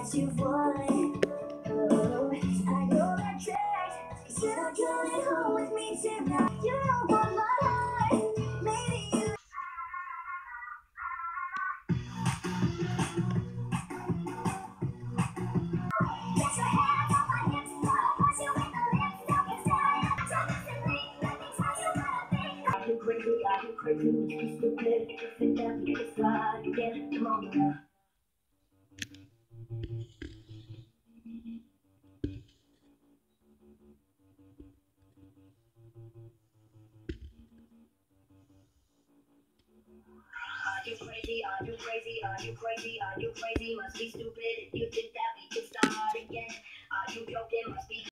that you would. Oh, I know that trick. You said I'm coming home with me tonight. You don't want my heart. Maybe you. Get your hands off my hips. I'll push you with the lips. Don't get started. I'm trying to sleep. Let me tell you what I think. Are you crazy? Are you crazy? You stupid. You think that we can slide again? Come on now. Are you crazy? Are you crazy? Are you crazy? Are you crazy? Must be stupid if you think that we can start again. Are you joking? Must be